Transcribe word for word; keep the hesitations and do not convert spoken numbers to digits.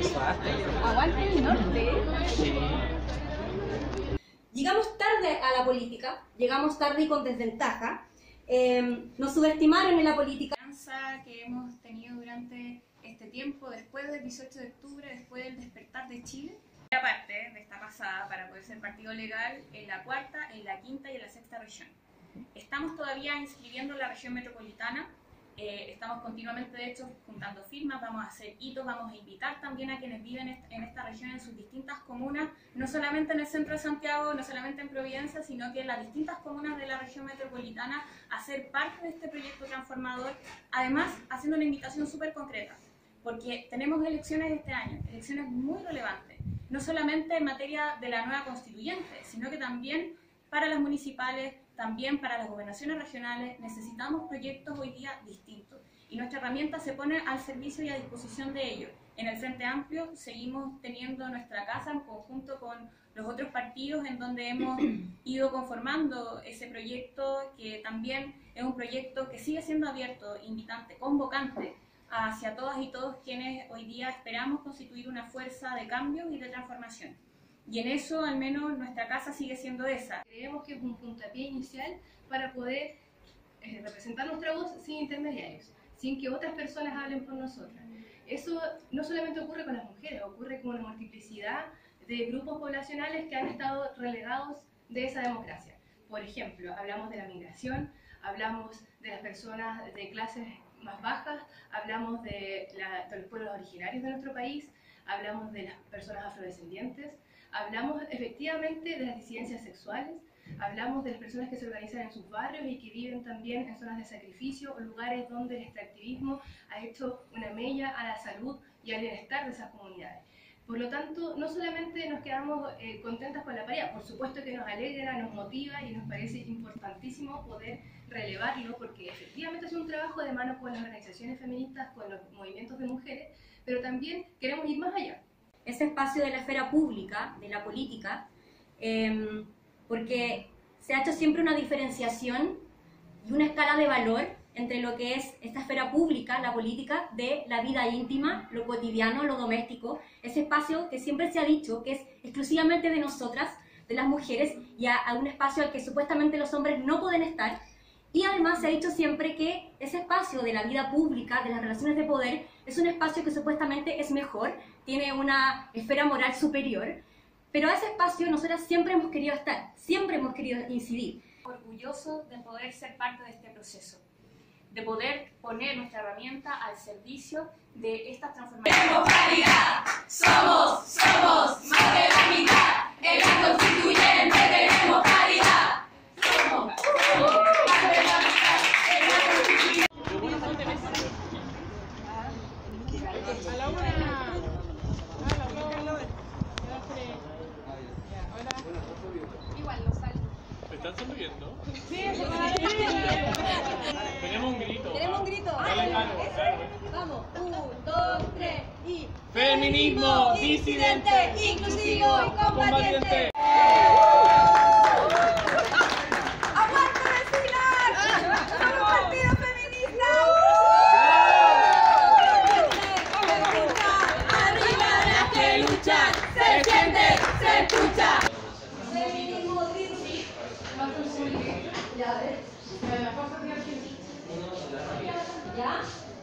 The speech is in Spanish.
Aguante el norte. Sí. Llegamos tarde a la política, llegamos tarde y con desventaja. Eh, nos subestimaron en la política. Que hemos tenido durante este tiempo, después del dieciocho de octubre, después del despertar de Chile. Aparte de esta pasada para poder ser partido legal en la cuarta, en la quinta y en la sexta región. Estamos todavía inscribiendo en la región metropolitana, eh, estamos continuamente de hecho juntando firmas, vamos a hacer hitos, vamos a invitar también a quienes viven en esta región en sus distintas comunas, no solamente en el centro de Santiago, no solamente en Providencia, sino que en las distintas comunas de la región metropolitana a ser parte de este proyecto transformador, además haciendo una invitación súper concreta, porque tenemos elecciones este año, elecciones muy relevantes, no solamente en materia de la nueva constituyente, sino que también para las municipales, también para las gobernaciones regionales. Necesitamos proyectos hoy día distintos y nuestra herramienta se pone al servicio y a disposición de ellos. En el Frente Amplio seguimos teniendo nuestra casa en conjunto con los otros partidos en donde hemos ido conformando ese proyecto, que también es un proyecto que sigue siendo abierto, invitante, convocante hacia todas y todos quienes hoy día esperamos constituir una fuerza de cambio y de transformación. Y en eso, al menos, nuestra casa sigue siendo esa. Creemos que es un puntapié inicial para poder eh, representar nuestra voz sin intermediarios, sin que otras personas hablen por nosotras. Eso no solamente ocurre con las mujeres, ocurre con una multiplicidad de grupos poblacionales que han estado relegados de esa democracia. Por ejemplo, hablamos de la migración, hablamos de las personas de clases más bajas, hablamos de, la, de los pueblos originarios de nuestro país, hablamos de las personas afrodescendientes, hablamos efectivamente de las disidencias sexuales, hablamos de las personas que se organizan en sus barrios y que viven también en zonas de sacrificio o lugares donde el extractivismo ha hecho una mella a la salud y al bienestar de esas comunidades. Por lo tanto, no solamente nos quedamos eh, contentas con la paridad, por supuesto que nos alegra, nos motiva y nos parece importantísimo poder relevarlo, porque efectivamente es un trabajo de mano con las organizaciones feministas, con los movimientos de mujeres, pero también queremos ir más allá. Ese espacio de la esfera pública, de la política, eh, porque se ha hecho siempre una diferenciación y una escala de valor entre lo que es esta esfera pública, la política, de la vida íntima, lo cotidiano, lo doméstico, ese espacio que siempre se ha dicho que es exclusivamente de nosotras, de las mujeres, y a, a un espacio al que supuestamente los hombres no pueden estar. Y además se ha dicho siempre que ese espacio de la vida pública, de las relaciones de poder, es un espacio que supuestamente es mejor, tiene una esfera moral superior, pero a ese espacio nosotras siempre hemos querido estar, siempre hemos querido incidir. Orgullosos de poder ser parte de este proceso, de poder poner nuestra herramienta al servicio de estas transformaciones. ¡Tenemos paridad! ¡Somos, somos más de la mitad! ¡En la constituyente tenemos paridad! ¡Somos, somos más de la mitad! ¡En la constituyente! A la una. A la una. Hola. Igual, lo salto. ¿Me están sonriendo? Sí, eso para Tenemos un grito. Tenemos un grito. Dale, claro, claro. Vamos, un, dos, tres y... Feminismo disidente, inclusivo y combatiente. ¡Aguante vecinas! ¡Somos partido feminista! ¡Arriba las que luchan! ¡Se siente, se escucha! Feminismo disidente. Ya ves. ¿Ya?